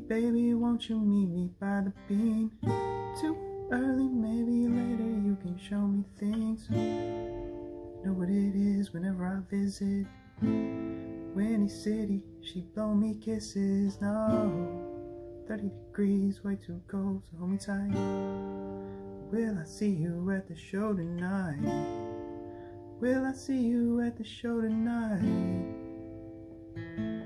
baby, won't you meet me by the bean? Too early, maybe later you can show me things. You know what it is whenever I visit Windy City, she blow me kisses. No, 30 degrees, way too cold, so hold me tight. Will I see you at the show tonight? Will I see you at the show tonight?